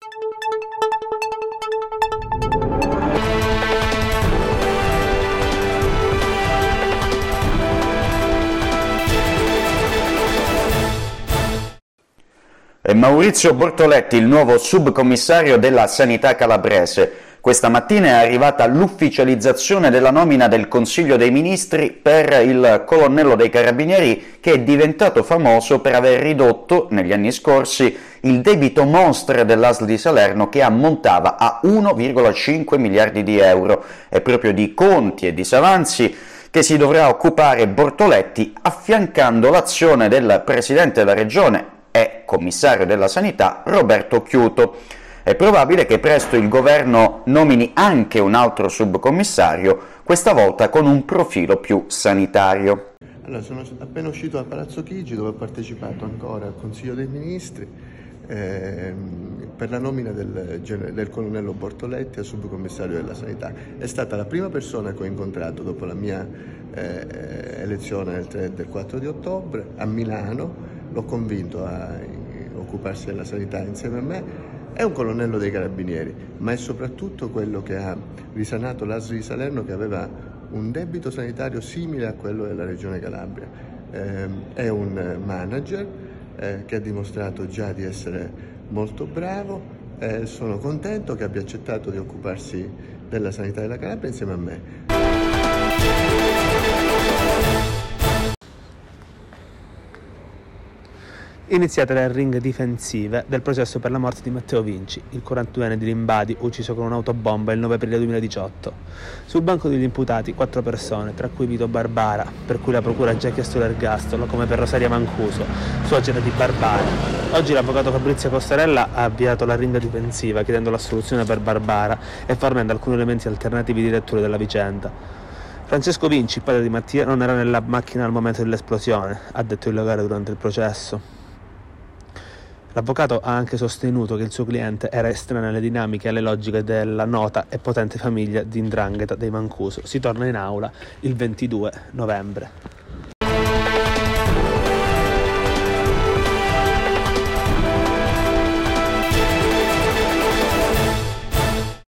È Maurizio Bortoletti, il nuovo subcommissario della Sanità calabrese. Questa mattina è arrivata l'ufficializzazione della nomina del Consiglio dei Ministri per il colonnello dei Carabinieri, che è diventato famoso per aver ridotto, negli anni scorsi, il debito monstre dell'ASL di Salerno, che ammontava a 1,5 miliardi di euro. È proprio di conti e disavanzi che si dovrà occupare Bortoletti, affiancando l'azione del Presidente della Regione e commissario della Sanità Roberto Chiuto. È probabile che presto il governo nomini anche un altro subcommissario, questa volta con un profilo più sanitario. Allora, sono appena uscito da Palazzo Chigi, dove ho partecipato ancora al Consiglio dei Ministri per la nomina del colonnello Bortoletti a subcommissario della Sanità. È stata la prima persona che ho incontrato dopo la mia elezione del 4 di ottobre a Milano. L'ho convinto a occuparsi della sanità insieme a me. È un colonnello dei Carabinieri, ma è soprattutto quello che ha risanato l'ASL di Salerno, che aveva un debito sanitario simile a quello della Regione Calabria. È un manager che ha dimostrato già di essere molto bravo. Sono contento che abbia accettato di occuparsi della sanità della Calabria insieme a me. Iniziate le ringhe difensive del processo per la morte di Matteo Vinci, il 42enne di Limbadi, ucciso con un'autobomba il 9 aprile 2018. Sul banco degli imputati 4 persone, tra cui Vito Barbara, per cui la procura ha già chiesto l'ergastolo, come per Rosaria Mancuso, suocera di Barbara. Oggi l'avvocato Fabrizio Costarella ha avviato la ringa difensiva, chiedendo l'assoluzione per Barbara e fornendo alcuni elementi alternativi di lettura della vicenda. Francesco Vinci, padre di Mattia, non era nella macchina al momento dell'esplosione, ha detto il legale durante il processo. L'avvocato ha anche sostenuto che il suo cliente era estraneo alle dinamiche e alle logiche della nota e potente famiglia di 'ndrangheta dei Mancuso. Si torna in aula il 22 novembre.